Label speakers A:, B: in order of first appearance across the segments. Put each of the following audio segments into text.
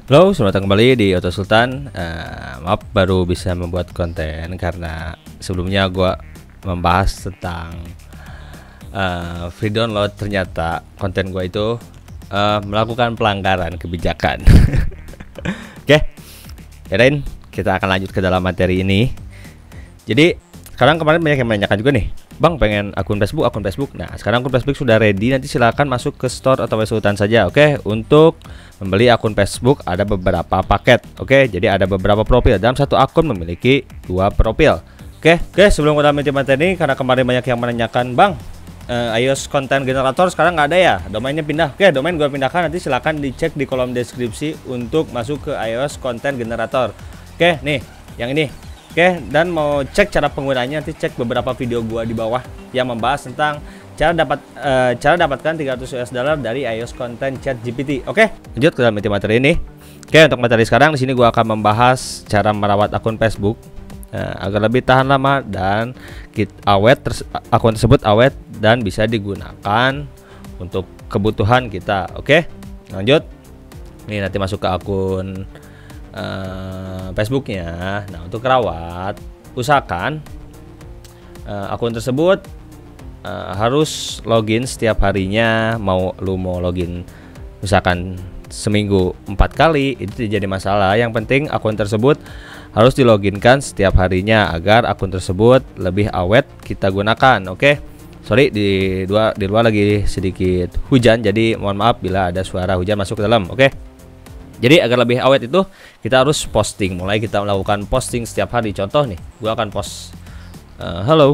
A: Halo, selamat datang kembali di Auto Sultan. Maaf baru bisa membuat konten karena sebelumnya gue membahas tentang free download. Ternyata konten gue itu melakukan pelanggaran kebijakan. Oke, yaudahin, kita akan lanjut ke dalam materi ini. Jadi sekarang kemarin banyak yang menanyakan juga nih, Bang pengen akun Facebook. Nah sekarang akun Facebook sudah ready. Nanti silakan masuk ke store atau Sultan saja. Oke, untuk membeli akun Facebook ada beberapa paket. Oke, jadi ada beberapa profil. Dalam satu akun memiliki 2 profil. Oke, sebelum kita mulai materi ini, karena kemarin banyak yang menanyakan, Bang iOS Content Generator sekarang nggak ada ya, domainnya pindah. Oke, domain gue pindahkan, nanti silakan dicek di kolom deskripsi untuk masuk ke iOS Content Generator. Oke, nih yang ini. Oke, dan mau cek cara penggunanya, nanti cek beberapa video gua di bawah yang membahas tentang cara dapatkan $300 dari iOS Content ChatGPT. Oke, lanjut ke dalam materi ini. Oke, untuk materi sekarang di sini gua akan membahas cara merawat akun Facebook agar lebih tahan lama dan akun tersebut awet dan bisa digunakan untuk kebutuhan kita. Oke, lanjut. Ini nanti masuk ke akun Facebooknya. Nah, untuk rawat, usahakan akun tersebut harus login setiap harinya. Mau login misalkan seminggu 4 kali, itu tidak jadi masalah. Yang penting akun tersebut harus diloginkan setiap harinya agar akun tersebut lebih awet kita gunakan. Oke, sorry di luar lagi sedikit hujan, jadi mohon maaf bila ada suara hujan masuk ke dalam. Oke, jadi agar lebih awet itu kita harus posting. Mulai kita melakukan posting setiap hari. Contoh nih, gua akan post halo.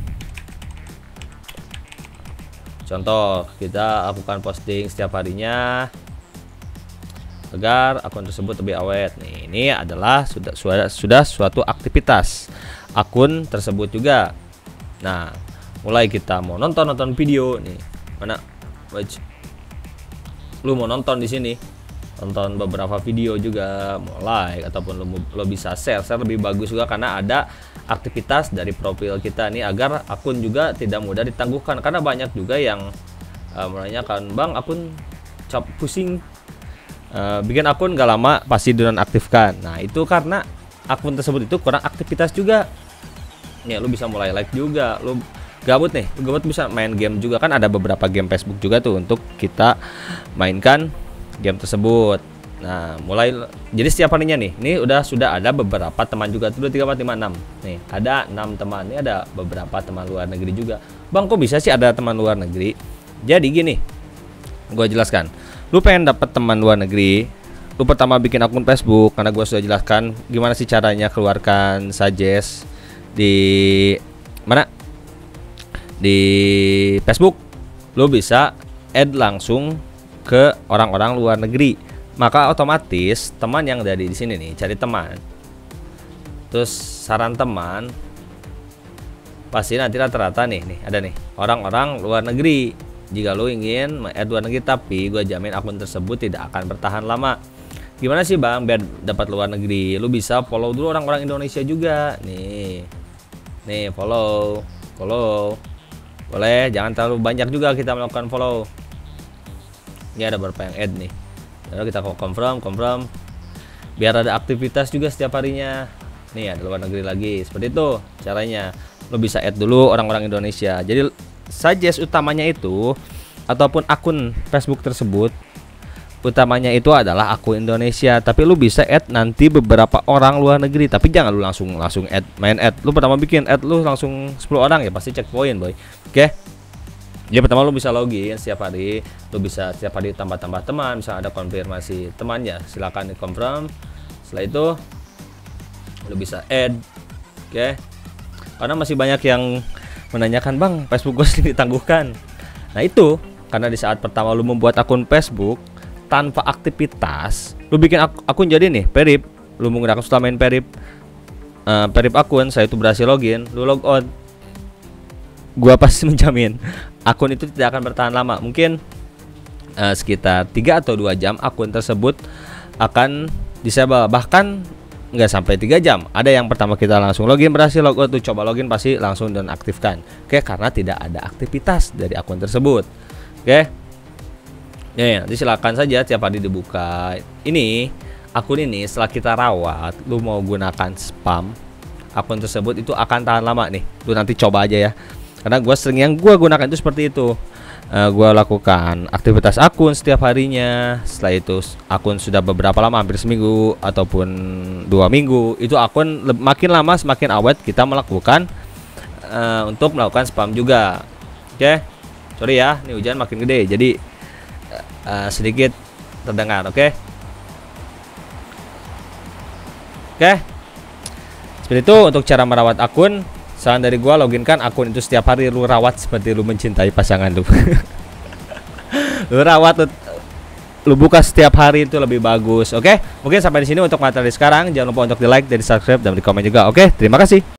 A: Contoh, kita lakukan posting setiap harinya agar akun tersebut lebih awet. Nih, ini adalah sudah suatu aktivitas akun tersebut juga. Nah, mulai kita mau nonton video nih. Mana? Lu mau nonton di sini? Nonton beberapa video juga, mau like ataupun lo bisa share lebih bagus juga, karena ada aktivitas dari profil kita nih agar akun juga tidak mudah ditangguhkan. Karena banyak juga yang menanyakan, Bang akun pusing bikin akun gak lama pasti dinonaktifkan. Nah itu karena akun tersebut itu kurang aktivitas juga. Nih lu bisa mulai like juga, lu gabut bisa main game juga, kan ada beberapa game Facebook juga tuh untuk kita mainkan game tersebut. Nah, mulai jadi setiap harinya nih. Ini sudah ada beberapa teman juga tuh, 3 4 5 6. Nih, ada 6 teman. Ini ada beberapa teman luar negeri juga. Bang, kok bisa sih ada teman luar negeri? Jadi gini, gua jelaskan. Lu pengen dapat teman luar negeri, lu pertama bikin akun Facebook, karena gua sudah jelaskan gimana sih caranya keluarkan suggest di mana? Di Facebook. Lu bisa add langsung ke orang-orang luar negeri, maka otomatis teman yang dari di sini nih, cari teman, terus saran teman, pasti nanti rata-rata nih ada nih orang-orang luar negeri. Jika lo ingin add luar negeri, tapi gue jamin akun tersebut tidak akan bertahan lama. Gimana sih Bang biar dapat luar negeri? Lu bisa follow dulu orang-orang Indonesia juga nih follow boleh, jangan terlalu banyak juga kita melakukan follow. Ini ada beberapa yang add nih. Lalu kita confirm biar ada aktivitas juga setiap harinya. Nih ada luar negeri lagi. Seperti itu caranya. Lo bisa add dulu orang-orang Indonesia. Jadi suggest utamanya itu ataupun akun Facebook tersebut utamanya itu adalah akun Indonesia, tapi lu bisa add nanti beberapa orang luar negeri. Tapi jangan lu langsung add, main add. Lu pertama bikin add lu langsung 10 orang ya, pasti checkpoint boy. Oke. Jadi pertama lu bisa login setiap hari, lu bisa setiap hari tambah-tambah teman, misalnya ada konfirmasi temannya, silakan di confirm. Setelah itu lu bisa add. Oke. Karena masih banyak yang menanyakan, Bang, Facebook gue sering ditangguhkan. Nah, itu karena di saat pertama lu membuat akun Facebook tanpa aktivitas, lu bikin akun jadi nih, Perip, lu menggunakan setelah main Perip akun, saya itu berhasil login, lu log out. Gua pasti menjamin akun itu tidak akan bertahan lama. Mungkin sekitar 3 atau 2 jam akun tersebut akan disable. Bahkan nggak sampai 3 jam. Ada yang pertama kita langsung login berhasil, log out tuh, coba login pasti langsung nonaktifkan. Oke, karena tidak ada aktivitas dari akun tersebut. Oke. Ya, nanti silakan saja tiap hari dibuka. Ini akun ini setelah kita rawat, lu mau gunakan spam, akun tersebut itu akan tahan lama nih. Lu nanti coba aja ya. Karena gue sering yang gue gunakan itu seperti itu. Gue lakukan aktivitas akun setiap harinya. Setelah itu akun sudah beberapa lama, hampir seminggu ataupun 2 minggu, itu akun makin lama semakin awet kita melakukan untuk melakukan spam juga. Oke, sorry ya, ini hujan makin gede, jadi sedikit terdengar. Oke, seperti itu untuk cara merawat akun. Saran dari gua, loginkan akun itu setiap hari, lu rawat seperti lu mencintai pasangan lu. Lu rawat, lu buka setiap hari itu lebih bagus. Oke, mungkin sampai di sini untuk materi sekarang. Jangan lupa untuk di like dan di subscribe dan di komen juga. Oke, terima kasih.